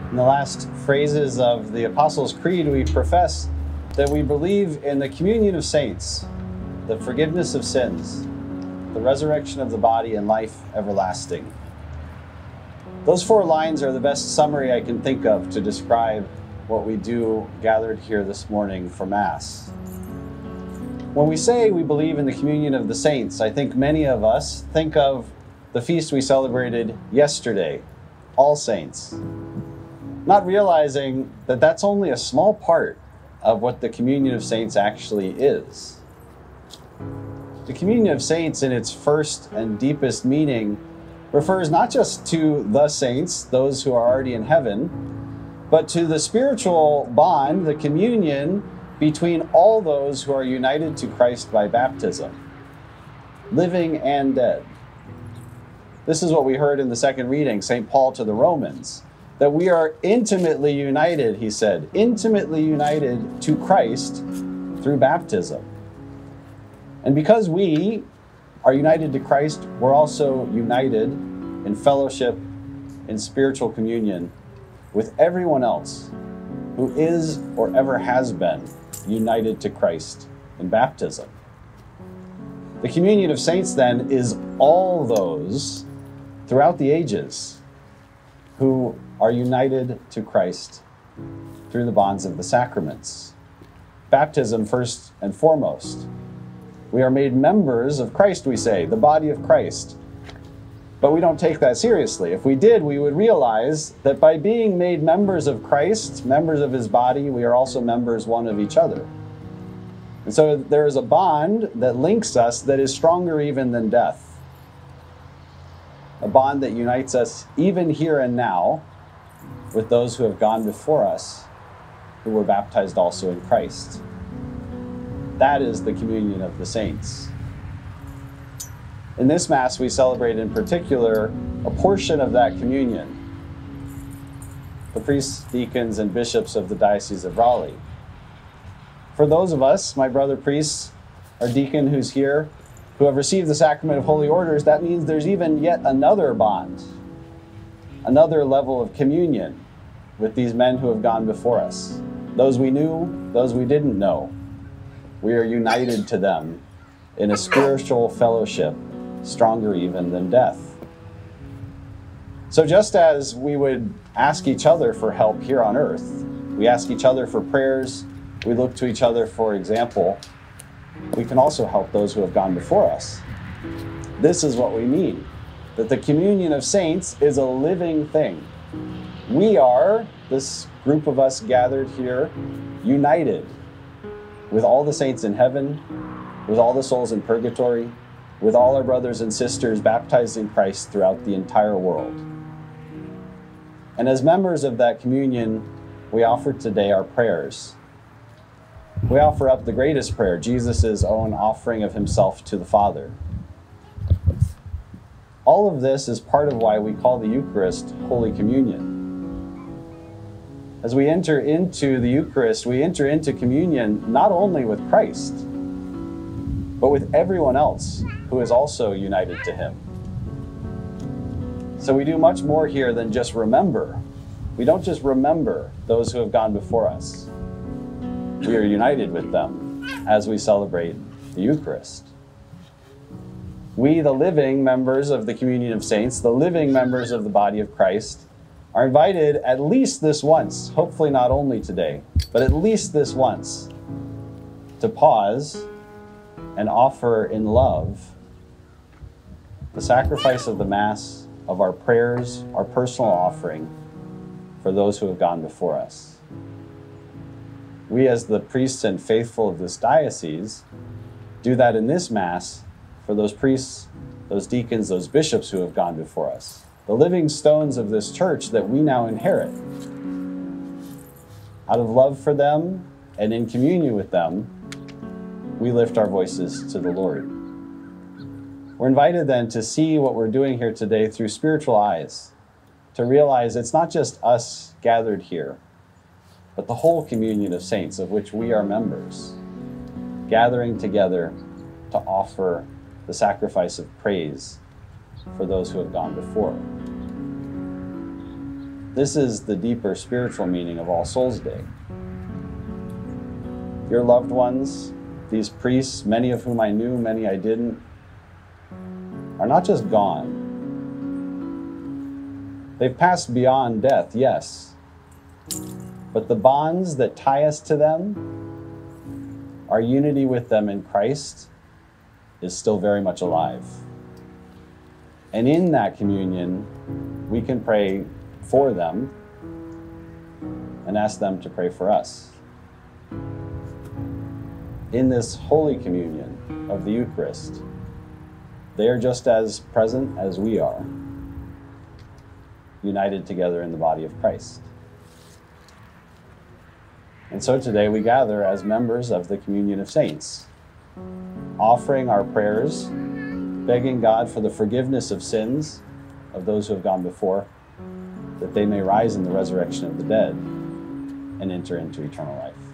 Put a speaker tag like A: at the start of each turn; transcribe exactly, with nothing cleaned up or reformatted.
A: In the last phrases of the Apostles' Creed, we profess that we believe in the communion of saints, the forgiveness of sins, the resurrection of the body, and life everlasting. Those four lines are the best summary I can think of to describe what we do gathered here this morning for Mass. When we say we believe in the communion of the saints, I think many of us think of the feast we celebrated yesterday, All Saints, not realizing that that's only a small part of what the communion of saints actually is. The communion of saints, in its first and deepest meaning, refers not just to the saints, those who are already in heaven, but to the spiritual bond, the communion between all those who are united to Christ by baptism, living and dead. This is what we heard in the second reading, Saint Paul to the Romans, that we are intimately united, he said, intimately united to Christ through baptism. And because we are united to Christ, we're also united in fellowship, in spiritual communion with everyone else who is or ever has been united to Christ in baptism. The communion of saints, then, is all those throughout the ages who are united to Christ through the bonds of the sacraments. Baptism, first and foremost. We are made members of Christ, we say, the body of Christ. But we don't take that seriously. If we did, we would realize that by being made members of Christ, members of his body, we are also members one of each other. And so there is a bond that links us that is stronger even than death. A bond that unites us even here and now with those who have gone before us, who were baptized also in Christ. That is the communion of the saints. In this Mass, we celebrate in particular a portion of that communion. The priests, deacons, and bishops of the Diocese of Raleigh. For those of us, my brother priests, our deacon who's here, who have received the sacrament of holy orders, that means there's even yet another bond, another level of communion with these men who have gone before us. Those we knew, those we didn't know. We are united to them in a spiritual fellowship, stronger even than death. So just as we would ask each other for help here on earth, we ask each other for prayers, we look to each other for example, we can also help those who have gone before us. This is what we mean, that the communion of saints is a living thing. We are, this group of us gathered here, united with all the saints in heaven, with all the souls in purgatory, with all our brothers and sisters baptized in Christ throughout the entire world. And as members of that communion, we offer today our prayers. We offer up the greatest prayer, Jesus' own offering of himself to the Father. All of this is part of why we call the Eucharist Holy Communion. As we enter into the Eucharist, we enter into communion not only with Christ, but with everyone else who is also united to him. So we do much more here than just remember. We don't just remember those who have gone before us. We are united with them as we celebrate the Eucharist. We, the living members of the communion of saints, the living members of the body of Christ, are invited at least this once, hopefully not only today, but at least this once, to pause and offer in love the sacrifice of the Mass, of our prayers, our personal offering for those who have gone before us. We, as the priests and faithful of this diocese, do that in this Mass for those priests, those deacons, those bishops who have gone before us, the living stones of this church that we now inherit. Out of love for them and in communion with them, we lift our voices to the Lord. We're invited then to see what we're doing here today through spiritual eyes, to realize it's not just us gathered here, but the whole communion of saints of which we are members, gathering together to offer the sacrifice of praise for those who have gone before. This is the deeper spiritual meaning of All Souls Day. Your loved ones, these priests, many of whom I knew, many I didn't, are not just gone. They've passed beyond death, yes, but the bonds that tie us to them, our unity with them in Christ, is still very much alive. And in that communion, we can pray for them and ask them to pray for us. In this Holy Communion of the Eucharist, they are just as present as we are, united together in the body of Christ. And so today we gather as members of the Communion of Saints, offering our prayers, begging God for the forgiveness of sins of those who have gone before, that they may rise in the resurrection of the dead and enter into eternal life.